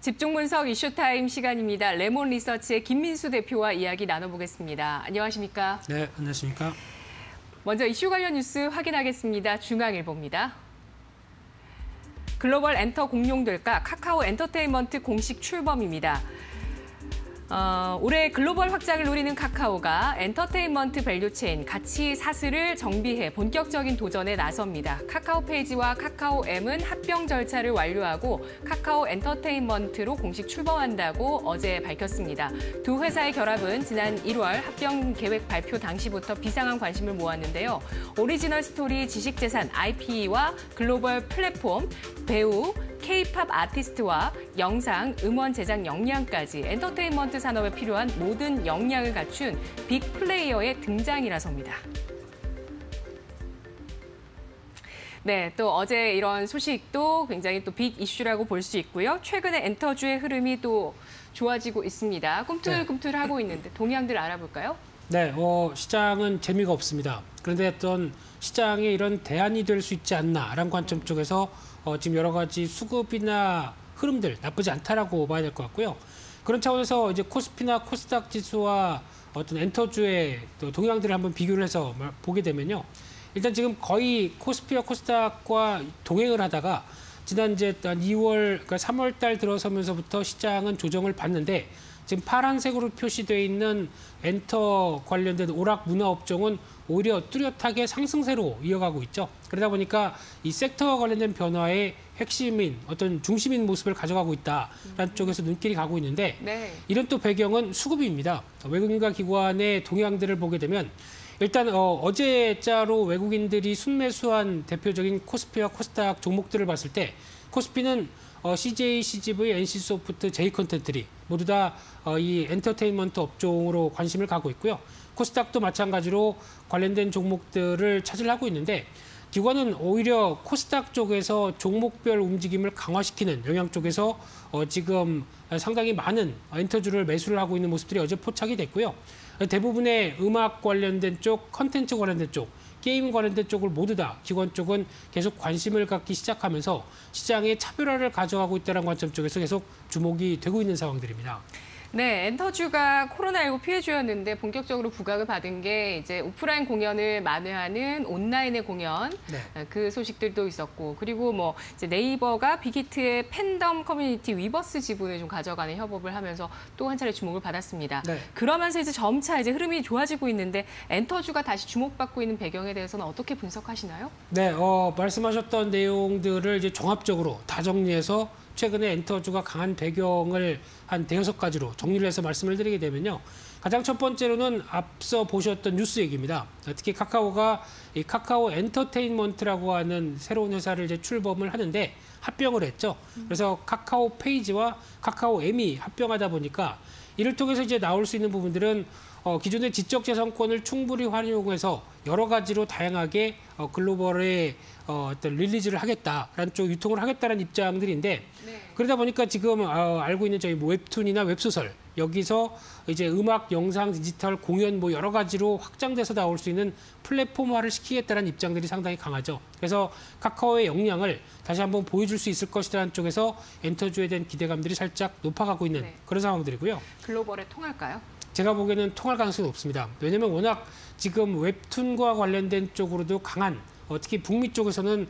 집중 분석 이슈타임 시간입니다. 레몬 리서치의 김민수 대표와 이야기 나눠보겠습니다. 안녕하십니까? 네, 안녕하십니까? 먼저 이슈 관련 뉴스 확인하겠습니다. 중앙일보입니다. 글로벌 엔터 공룡들과 카카오 엔터테인먼트 공식 출범입니다. 올해 글로벌 확장을 노리는 카카오가 엔터테인먼트 밸류체인 가치 사슬을 정비해 본격적인 도전에 나섭니다. 카카오 페이지와 카카오 M은 합병 절차를 완료하고 카카오 엔터테인먼트로 공식 출범한다고 어제 밝혔습니다. 두 회사의 결합은 지난 1월 합병 계획 발표 당시부터 비상한 관심을 모았는데요. 오리지널 스토리, 지식재산, IP와 글로벌 플랫폼, 배우, K-팝 아티스트와 영상, 음원 제작 역량까지 엔터테인먼트 산업에 필요한 모든 역량을 갖춘 빅 플레이어의 등장이라서입니다. 네, 또 어제 이런 소식도 굉장히 또 빅 이슈라고 볼 수 있고요. 최근에 엔터주의 흐름이 또 좋아지고 있습니다. 꿈틀꿈틀하고 있는데 동향들 알아볼까요? 네, 시장은 재미가 없습니다. 그런데 어떤 시장에 이런 대안이 될 수 있지 않나라는 관점 쪽에서 지금 여러 가지 수급이나 흐름들 나쁘지 않다라고 봐야 될 것 같고요. 그런 차원에서 이제 코스피나 코스닥 지수와 어떤 엔터주의 동향들을 한번 비교를 해서 보게 되면요. 일단 지금 거의 코스피와 코스닥과 동행을 하다가 지난 이제 2월, 그러니까 3월 달 들어서면서부터 시장은 조정을 받는데 지금 파란색으로 표시되어 있는 엔터 관련된 오락 문화 업종은 오히려 뚜렷하게 상승세로 이어가고 있죠. 그러다 보니까 이 섹터와 관련된 변화의 핵심인 어떤 중심인 모습을 가져가고 있다라는 쪽에서 눈길이 가고 있는데 이런 또 배경은 수급입니다. 외국인과 기관의 동향들을 보게 되면 일단 어제자로 외국인들이 순매수한 대표적인 코스피와 코스닥 종목들을 봤을 때 코스피는 CJ, CGV, NC소프트, J컨텐트리 모두 다 이 엔터테인먼트 업종으로 관심을 가고 있고요. 코스닥도 마찬가지로 관련된 종목들을 차지하고 있는데 기관은 오히려 코스닥 쪽에서 종목별 움직임을 강화시키는 영향 쪽에서 지금 상당히 많은 엔터주를 매수를 하고 있는 모습들이 어제 포착이 됐고요. 대부분의 음악 관련된 쪽, 컨텐츠 관련된 쪽, 게임 관련된 쪽을 모두 다 기관 쪽은 계속 관심을 갖기 시작하면서 시장의 차별화를 가져가고 있다는 관점 쪽에서 계속 주목이 되고 있는 상황들입니다. 네, 엔터주가 코로나19 피해주였는데 본격적으로 부각을 받은 게 이제 오프라인 공연을 만회하는 온라인의 공연 그 소식들도 있었고 그리고 뭐 이제 네이버가 빅히트의 팬덤 커뮤니티 위버스 지분을 좀 가져가는 협업을 하면서 또 한 차례 주목을 받았습니다. 그러면서 이제 점차 이제 흐름이 좋아지고 있는데 엔터주가 다시 주목받고 있는 배경에 대해서는 어떻게 분석하시나요? 네, 말씀하셨던 내용들을 이제 종합적으로 다 정리해서 최근에 엔터주가 강한 배경을 한 5가지로 정리를 해서 말씀을 드리게 되면요. 가장 첫 번째로는 앞서 보셨던 뉴스 얘기입니다. 특히 카카오가 이 카카오 엔터테인먼트라고 하는 새로운 회사를 이제 출범을 하는데 합병을 했죠. 그래서 카카오 페이지와 카카오 M이 합병하다 보니까 이를 통해서 이제 나올 수 있는 부분들은 기존의 지적재산권을 충분히 활용해서 여러 가지로 다양하게 글로벌에 어떤 릴리즈를 하겠다라는 쪽 유통을 하겠다는 입장들인데 그러다 보니까 지금 알고 있는 저희 웹툰이나 웹소설 여기서 이제 음악, 영상, 디지털, 공연 뭐 여러 가지로 확장돼서 나올 수 있는 플랫폼화를 시키겠다는 입장들이 상당히 강하죠. 그래서 카카오의 역량을 다시 한번 보여줄 수 있을 것이라는 쪽에서 엔터주에 대한 기대감들이 살짝 높아가고 있는 그런 상황들이고요. 글로벌에 통할까요? 제가 보기에는 통할 가능성이 높습니다. 왜냐하면 워낙 지금 웹툰과 관련된 쪽으로도 강한 특히 북미 쪽에서는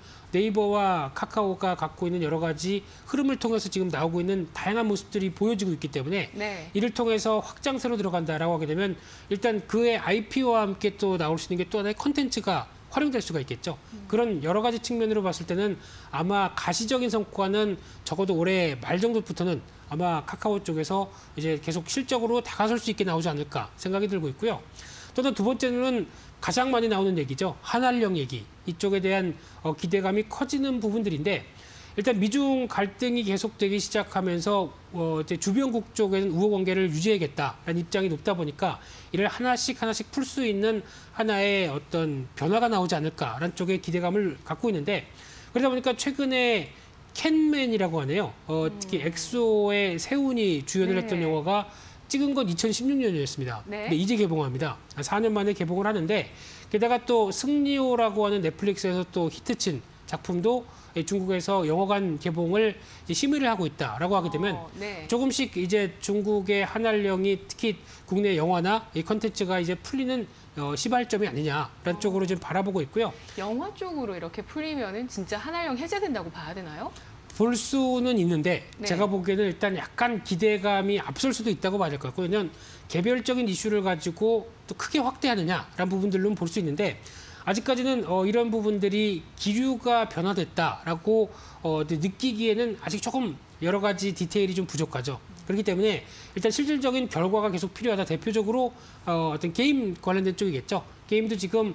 네이버와 카카오가 갖고 있는 여러 가지 흐름을 통해서 지금 나오고 있는 다양한 모습들이 보여지고 있기 때문에 이를 통해서 확장세로 들어간다라고 하게 되면 일단 그의 IP와 함께 또 나올 수 있는 게 또 하나의 콘텐츠가 활용될 수가 있겠죠. 그런 여러 가지 측면으로 봤을 때는 아마 가시적인 성과는 적어도 올해 말 정도부터는 아마 카카오 쪽에서 이제 계속 실적으로 다가설 수 있게 나오지 않을까 생각이 들고 있고요. 또 두 번째는 가장 많이 나오는 얘기죠. 한한령 얘기. 이쪽에 대한 기대감이 커지는 부분들인데 일단 미중 갈등이 계속되기 시작하면서 이제 주변국 쪽에는 우호 관계를 유지해야겠다라는 입장이 높다 보니까 이를 하나씩 풀 수 있는 하나의 어떤 변화가 나오지 않을까라는 쪽에 기대감을 갖고 있는데 그러다 보니까 최근에 캔맨이라고 하네요. 특히 엑소의 세훈이 주연을 했던 영화가 찍은 건 2016년이었습니다. 근데 이제 개봉합니다. 4년 만에 개봉을 하는데 게다가 또 승리호라고 하는 넷플릭스에서 또 히트친 작품도 중국에서 영화관 개봉을 이제 심의를 하고 있다라고 하게 되면 네. 조금씩 이제 중국의 한한령이 특히 국내 영화나 이 컨텐츠가 이제 풀리는 시발점이 아니냐라는 쪽으로 지금 바라보고 있고요. 영화 쪽으로 이렇게 풀리면은 진짜 한한령 해제된다고 봐야 되나요? 볼 수는 있는데 네. 제가 보기에는 일단 약간 기대감이 앞설 수도 있다고 봐야 될 것 같고요. 왜냐하면 개별적인 이슈를 가지고 또 크게 확대하느냐라는 부분들로는 볼 수 있는데 아직까지는 이런 부분들이 기류가 변화됐다라고 느끼기에는 아직 조금 여러 가지 디테일이 좀 부족하죠. 그렇기 때문에 일단 실질적인 결과가 계속 필요하다. 대표적으로 어떤 게임 관련된 쪽이겠죠. 게임도 지금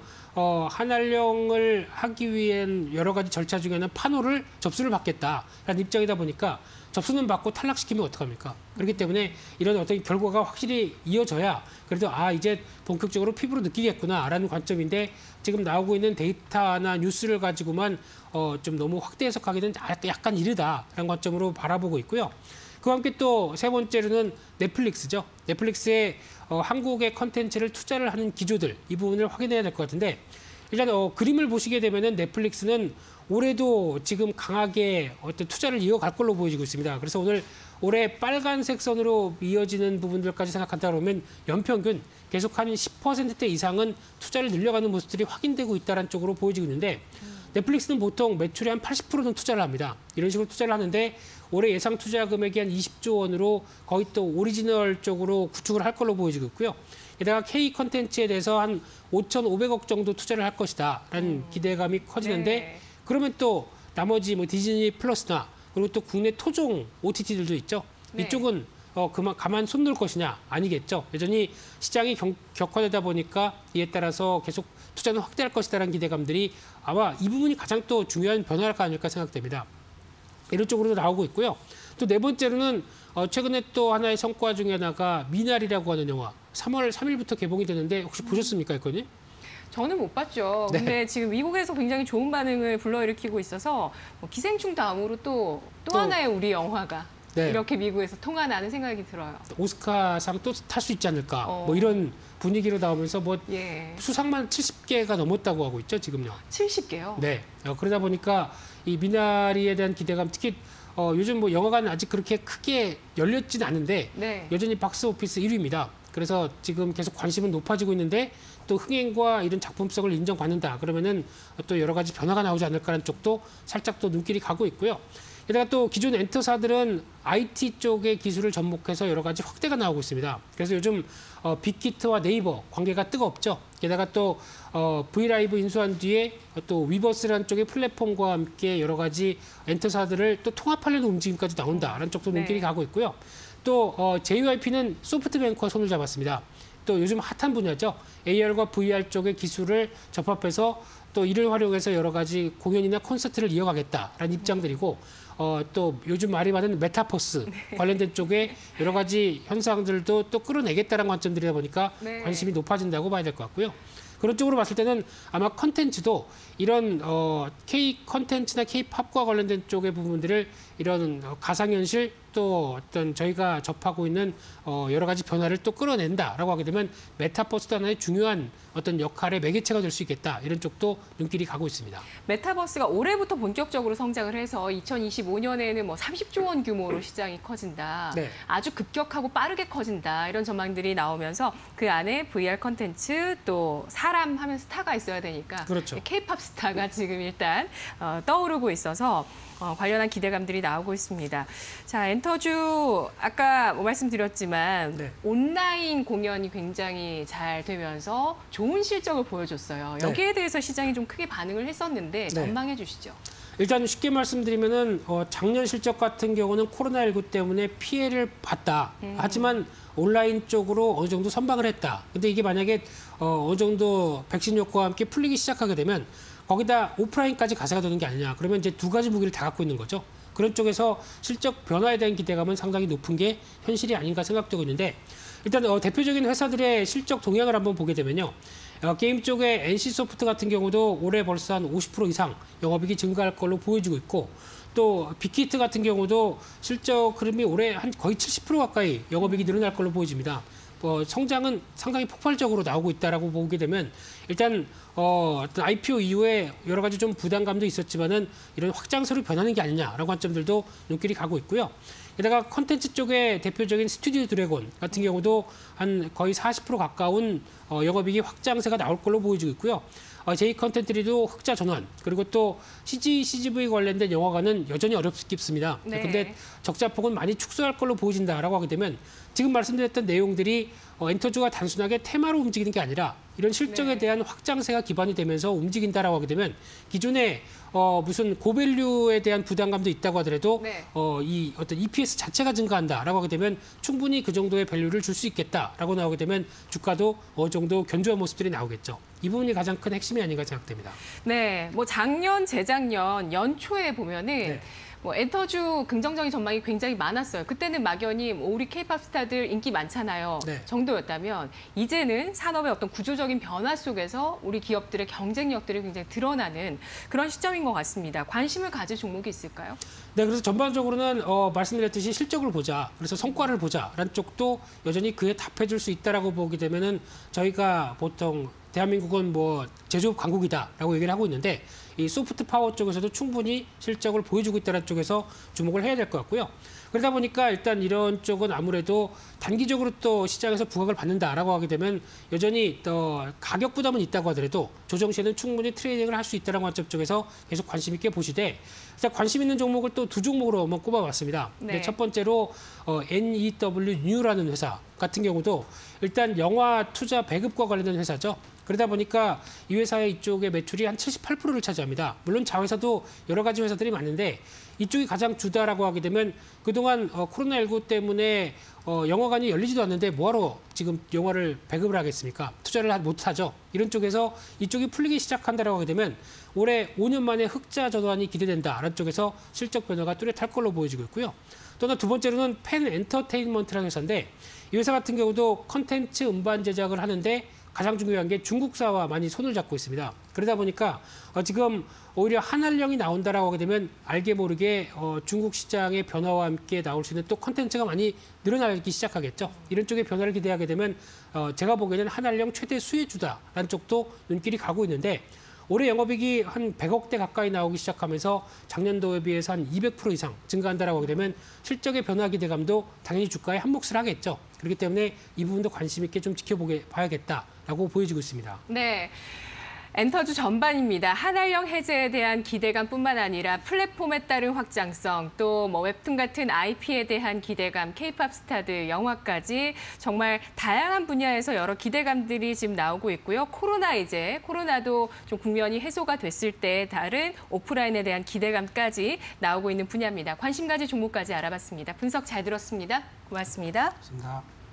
한한령을 하기 위한 여러 가지 절차 중에는 판호를 접수를 받겠다라는 입장이다 보니까 접수는 받고 탈락시키면 어떡합니까? 그렇기 때문에 이런 어떤 결과가 확실히 이어져야 그래도 이제 본격적으로 피부로 느끼겠구나라는 관점인데 지금 나오고 있는 데이터나 뉴스를 가지고만 좀 너무 확대 해석하기는 약간 이르다라는 관점으로 바라보고 있고요. 그와 함께 또 세 번째로는 넷플릭스죠. 넷플릭스에 한국의 컨텐츠를 투자를 하는 기조들 이 부분을 확인해야 될 것 같은데 일단 그림을 보시게 되면은 넷플릭스는 올해도 지금 강하게 어떤 투자를 이어갈 걸로 보여지고 있습니다. 그래서 올해 빨간색 선으로 이어지는 부분들까지 생각한다 그러면 연평균 계속 한 10%대 이상은 투자를 늘려가는 모습들이 확인되고 있다는 쪽으로 보여지고 있는데 넷플릭스는 보통 매출의 한 80%는 투자를 합니다. 이런 식으로 투자를 하는데 올해 예상 투자 금액이 한 20조 원으로 거의 또 오리지널 쪽으로 구축을 할 걸로 보여지고 있고요. 게다가 K 컨텐츠에 대해서 한 5,500억 정도 투자를 할 것이다라는 기대감이 커지는데 네. 그러면 또 나머지 뭐 디즈니 플러스나 그리고 또 국내 토종 OTT들도 있죠. 네. 이쪽은 가만 손 놓을 것이냐 아니겠죠. 여전히 시장이 격화되다 보니까 이에 따라서 계속 투자는 확대할 것이다라는 기대감들이 아마 이 부분이 가장 또 중요한 변화가 아닐까 생각됩니다. 이런 쪽으로도 나오고 있고요. 또 네 번째로는 최근에 또 하나의 성과 중에 하나가 미나리라고 하는 영화 3월 3일부터 개봉이 되는데 혹시 보셨습니까, 이거는? 저는 못 봤죠. 네. 근데 지금 미국에서 굉장히 좋은 반응을 불러일으키고 있어서 기생충 다음으로 또 하나의 우리 영화가 네. 이렇게 미국에서 통하나는 생각이 들어요. 오스카상 또 탈 수 있지 않을까 뭐 이런 분위기로 나오면서 뭐 예. 수상만 70개가 넘었다고 하고 있죠, 지금요. 70개요? 네. 그러다 보니까 이 미나리에 대한 기대감 특히 요즘 뭐 영화관 아직 그렇게 크게 열렸진 않은데 네. 여전히 박스오피스 1위입니다. 그래서 지금 계속 관심은 높아지고 있는데 또 흥행과 이런 작품성을 인정받는다. 그러면은 또 여러 가지 변화가 나오지 않을까라는 쪽도 살짝 또 눈길이 가고 있고요. 게다가 또 기존 엔터사들은 IT 쪽의 기술을 접목해서 여러 가지 확대가 나오고 있습니다. 그래서 요즘 빅히트와 네이버 관계가 뜨겁죠. 게다가 또 브이라이브 인수한 뒤에 또 위버스라는 쪽의 플랫폼과 함께 여러 가지 엔터사들을 또 통합하려는 움직임까지 나온다라는 쪽도 네. 눈길이 가고 있고요. 또 JYP는 소프트뱅크와 손을 잡았습니다. 또 요즘 핫한 분야죠. AR과 VR 쪽의 기술을 접합해서 또 이를 활용해서 여러 가지 공연이나 콘서트를 이어가겠다라는 입장들이고 또 요즘 말이 많은 메타버스 관련된 쪽에 여러 가지 현상들도 또 끌어내겠다는 관점들이다 보니까 네. 관심이 높아진다고 봐야 될 것 같고요. 그런 쪽으로 봤을 때는 아마 컨텐츠도 이런 K 컨텐츠나 K 팝과 관련된 쪽의 부분들을 이런 가상현실 또 어떤 저희가 접하고 있는 여러 가지 변화를 또 끌어낸다라고 하게 되면 메타버스도 하나의 중요한 어떤 역할의 매개체가 될 수 있겠다 이런 쪽도 눈길이 가고 있습니다. 메타버스가 올해부터 본격적으로 성장을 해서 2025년에는 뭐 30조 원 규모로 시장이 커진다. 네. 아주 급격하고 빠르게 커진다. 이런 전망들이 나오면서 그 안에 VR 컨텐츠 또 사람 하면 스타가 있어야 되니까 그렇죠. K-팝 스타가 지금 일단 떠오르고 있어서 관련한 기대감들이 나오고 있습니다. 자, 엔터주 아까 말씀드렸지만 네. 온라인 공연이 굉장히 잘 되면서 좋은 실적을 보여줬어요. 네. 여기에 대해서 시장이 좀 크게 반응을 했었는데 전망해 주시죠. 일단 쉽게 말씀드리면은 작년 실적 같은 경우는 코로나19 때문에 피해를 봤다. 하지만 온라인 쪽으로 어느 정도 선방을 했다. 근데 이게 만약에 어느 정도 백신 효과와 함께 풀리기 시작하게 되면 거기다 오프라인까지 가세가 되는 게 아니냐. 그러면 이제 두 가지 무기를 다 갖고 있는 거죠. 그런 쪽에서 실적 변화에 대한 기대감은 상당히 높은 게 현실이 아닌가 생각되고 있는데 일단 대표적인 회사들의 실적 동향을 한번 보게 되면요. 게임 쪽에 NC소프트 같은 경우도 올해 벌써 한 50% 이상 영업이익이 증가할 걸로 보여지고 있고 또 빅히트 같은 경우도 실적 흐름이 올해 한 거의 70% 가까이 영업이익이 늘어날 걸로 보여집니다. 성장은 상당히 폭발적으로 나오고 있다라고 보게 되면 일단 어떤 IPO 이후에 여러 가지 좀 부담감도 있었지만은 이런 확장세로 변하는 게 아니냐라는 관점들도 눈길이 가고 있고요. 게다가 콘텐츠 쪽의 대표적인 스튜디오 드래곤 같은 경우도 한 거의 40% 가까운 영업이익이 확장세가 나올 걸로 보여지고 있고요. J-컨텐츠리도 흑자 전환, 그리고 또 CG, CGV 관련된 영화관은 여전히 어렵습니다. 네. 그런데 적자폭은 많이 축소할 걸로 보여진다라고 하게 되면 지금 말씀드렸던 내용들이 엔터주가 단순하게 테마로 움직이는 게 아니라 이런 실적에 네. 대한 확장세가 기반이 되면서 움직인다라고 하게 되면 기존에 무슨 고밸류에 대한 부담감도 있다고 하더라도 네. 이 어떤 EPS 자체가 증가한다라고 하게 되면 충분히 그 정도의 밸류를 줄 수 있겠다라고 나오게 되면 주가도 어느 정도 견조한 모습들이 나오겠죠. 이 부분이 가장 큰 핵심이 아닌가 생각됩니다. 네, 뭐 작년, 재작년 연초에 보면은 네. 뭐 엔터주 긍정적인 전망이 굉장히 많았어요. 그때는 막연히 뭐 우리 K-팝 스타들 인기 많잖아요. 네. 정도였다면 이제는 산업의 어떤 구조적인 변화 속에서 우리 기업들의 경쟁력들이 굉장히 드러나는 그런 시점인 것 같습니다. 관심을 가질 종목이 있을까요? 네, 그래서 전반적으로는 말씀드렸듯이 실적을 보자, 그래서 성과를 보자라는 쪽도 여전히 그에 답해줄 수 있다라고 보게 되면은 저희가 보통 대한민국은 뭐 제조업 강국이다라고 얘기를 하고 있는데 이 소프트 파워 쪽에서도 충분히 실적을 보여주고 있다는 쪽에서 주목을 해야 될 것 같고요. 그러다 보니까 일단 이런 쪽은 아무래도 단기적으로 또 시장에서 부각을 받는다라고 하게 되면 여전히 또 가격 부담은 있다고 하더라도 조정 시에는 충분히 트레이딩을 할 수 있다는 관점 쪽에서 계속 관심 있게 보시되 일단 관심 있는 종목을 또 두 종목으로 한번 꼽아봤습니다. 네. 첫 번째로 NEW New라는 회사 같은 경우도 일단 영화 투자 배급과 관련된 회사죠. 그러다 보니까 이 회사의 이쪽의 매출이 한 78%를 차지합니다. 물론 자회사도 여러 가지 회사들이 많은데 이쪽이 가장 주다라고 하게 되면 그동안 코로나19 때문에 영화관이 열리지도 않는데 뭐하러 지금 영화를 배급을 하겠습니까? 투자를 못하죠. 이런 쪽에서 이쪽이 풀리기 시작한다라고 하게 되면 올해 5년 만에 흑자 전환이 기대된다라는 쪽에서 실적 변화가 뚜렷할 걸로 보여지고 있고요. 또 하나 두 번째로는 펜 엔터테인먼트라는 회사인데 이 회사 같은 경우도 컨텐츠 음반 제작을 하는데 가장 중요한 게 중국사와 많이 손을 잡고 있습니다. 그러다 보니까 지금 오히려 한한령이 나온다라고 하게 되면 알게 모르게 중국 시장의 변화와 함께 나올 수 있는 또 컨텐츠가 많이 늘어나기 시작하겠죠. 이런 쪽의 변화를 기대하게 되면 제가 보기에는 한한령 최대 수혜주다라는 쪽도 눈길이 가고 있는데 올해 영업이익이 한 100억대 가까이 나오기 시작하면서 작년도에 비해서 한 200% 이상 증가한다라고 하게 되면 실적의 변화 기대감도 당연히 주가에 한몫을 하겠죠. 그렇기 때문에 이 부분도 관심 있게 좀 지켜봐야겠다라고 보여지고 있습니다. 네. 엔터주 전반입니다. 한한령 해제에 대한 기대감뿐만 아니라 플랫폼에 따른 확장성, 또 뭐 웹툰 같은 IP에 대한 기대감, K-팝 스타들, 영화까지 정말 다양한 분야에서 여러 기대감들이 지금 나오고 있고요. 코로나도 좀 국면이 해소가 됐을 때 다른 오프라인에 대한 기대감까지 나오고 있는 분야입니다. 관심 가질 종목까지 알아봤습니다. 분석 잘 들었습니다. 고맙습니다. 고맙습니다.